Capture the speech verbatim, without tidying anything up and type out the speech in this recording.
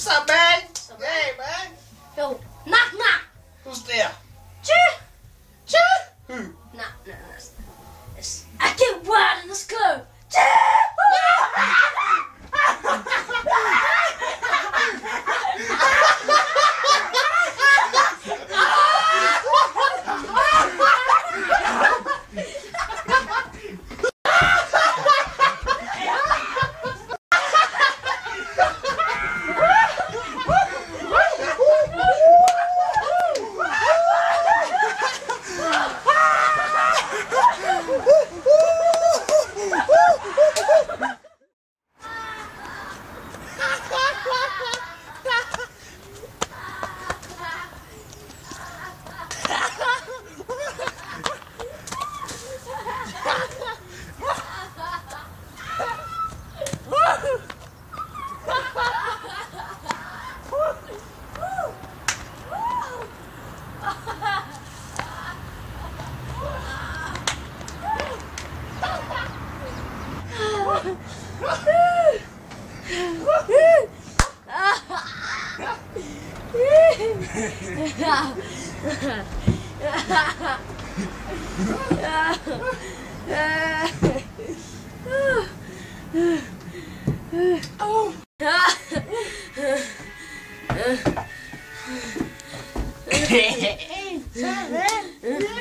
What's up, man? What's up, hey, man. Yo, knock, knock. Who's there? Che. Che? Who? Nah, nah, nah. It's, I get wild in this club. Che. Hey,